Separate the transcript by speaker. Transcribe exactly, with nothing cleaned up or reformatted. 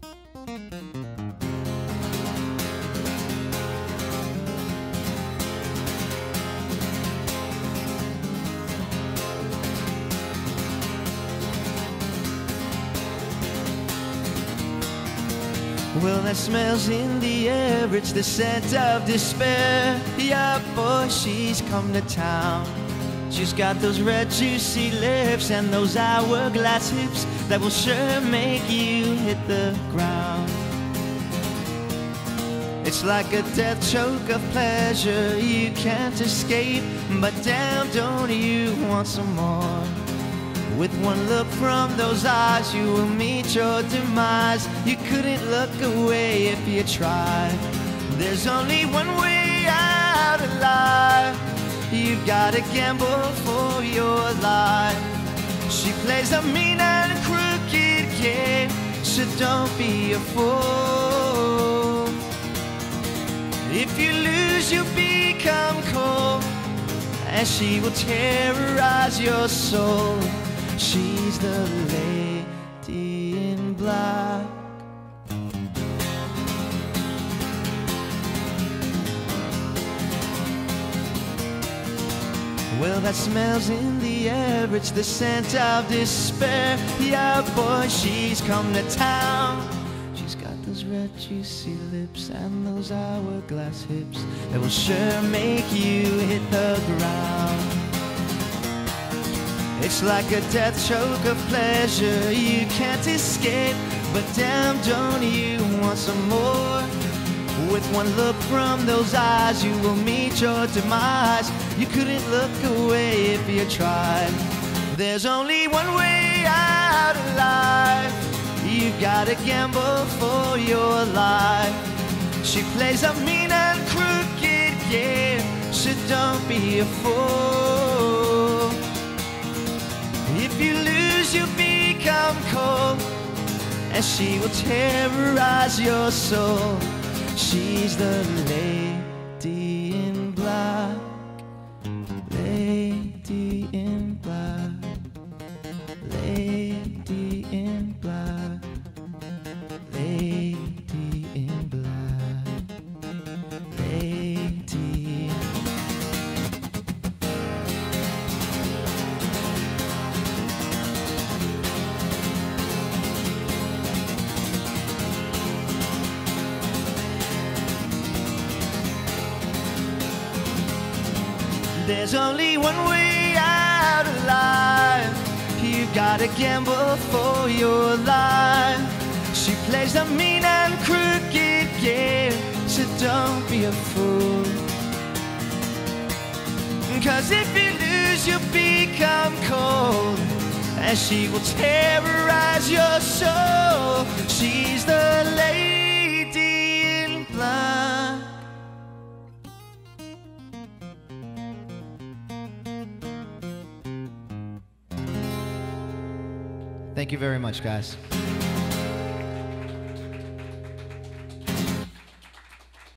Speaker 1: Well, that smells in the air, it's the scent of despair. Yeah, boy, she's come to town. She's got those red juicy lips and those hourglass hips that will sure make you hit the ground. It's like a death choke of pleasure you can't escape, but damn, don't you want some more? With one look from those eyes, you will meet your demise. You couldn't look away if you tried. There's only one way out alive. You've gotta gamble for your life. She plays a mean and crooked game, so don't be a fool. If you lose, you become cold, and she will terrorize your soul. She's the lady in black. Well, that smells in the air, it's the scent of despair. Yeah, boy, she's come to town. She's got those red juicy lips and those hourglass hips that will sure make you hit the ground. It's like a death choke of pleasure you can't escape, but damn, don't you want some more? With one look from those eyes, you will meet your demise. You couldn't look away if you tried. There's only one way out alive. You've gotta gamble for your life. She plays a mean and crooked game, so don't be a fool. If you lose, you become cold, and she will terrorize your soul. She's the lady in black, lady in black, lady in black, lady in black, lady. There's only one way out alive. You gotta gamble for your life. She plays a mean and crooked game, so don't be a fool. Cause if you lose, you become cold, and she will terrorize your soul. She's the lady in black. Thank you very much, guys.